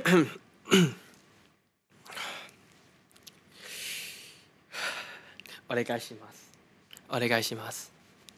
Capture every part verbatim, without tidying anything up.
お願いします。お願いします。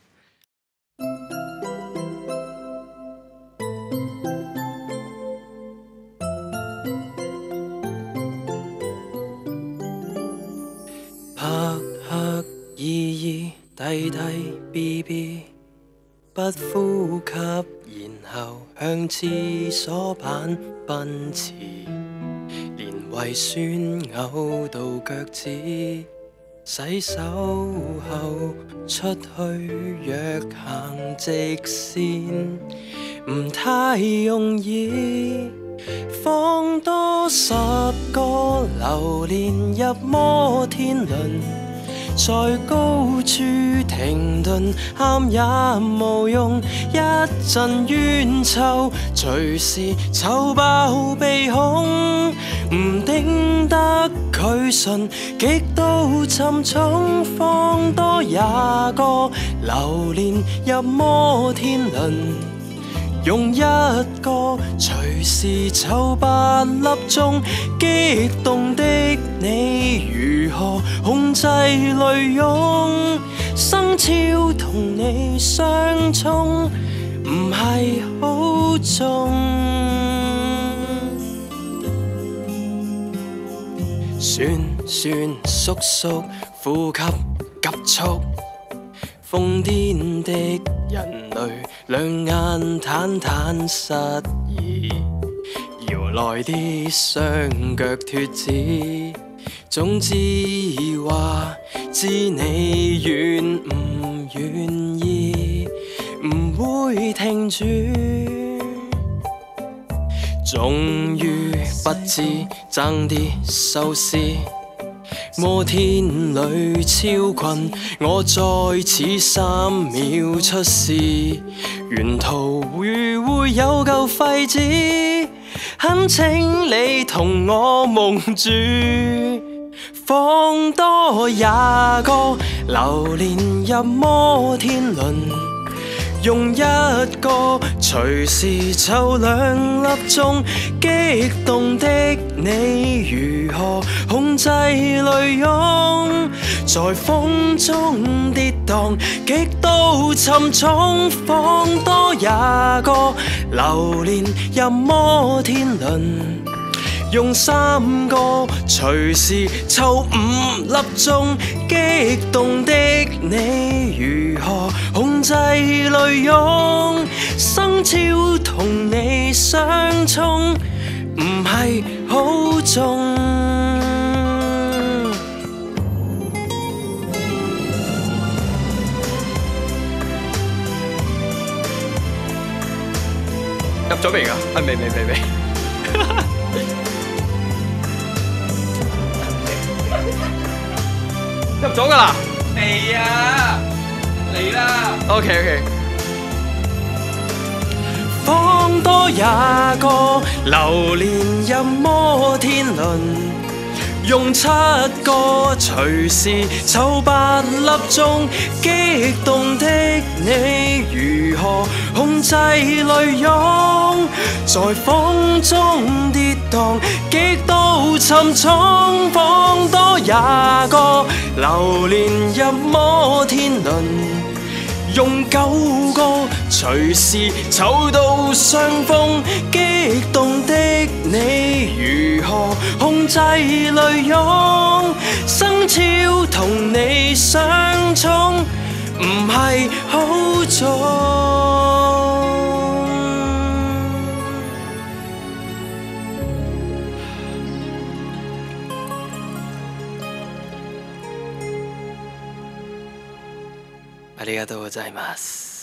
拍拍依依低低 B B， 不呼吸，然後向廁所板奔馳，連胃酸嘔到腳趾。 洗手後出去約行直線，唔太容易。放多十個榴蓮入摩天輪，在高處停頓，喊也無用。一陣冤臭，隨時臭爆鼻孔，唔頂得佢順，極度沉重。放多廿個榴蓮入摩天輪，用一個隨時湊八粒鐘。激動的你如何控制淚湧？生肖同你相沖，唔係好重。算算縮縮，呼吸急速，瘋癲的人類，兩眼坦坦失意，搖來啲雙腳脫脂。總之話知你願唔願意，唔會停住。終於不知爭啲收屍，摩天裏超困，我在此三秒出事，沿途會會有嚿廢紙，懇請你同我蒙住。放多廿個榴蓮入摩天輪，用一個隨時湊兩粒鐘。激動的你如何控制淚湧？在風中跌宕，極度沉重。放多廿個榴蓮入摩天輪，用三個隨時湊五粒鐘。激動的你如何控制淚湧？生肖同你相沖，唔係好重。入咗未㗎？啊，未未未未。入咗㗎啦！未啊，嚟啦 ！OK OK。放多廿個榴蓮入摩天輪，用七個隨時湊八粒鐘。激動的你如何控制淚湧？在風中跌宕，極度沉重。放多廿個榴蓮入摩天輪，用九個隨時湊到雙峰。激動的你如何控制淚湧？生肖同你相沖，唔係好重。ありがとうございます。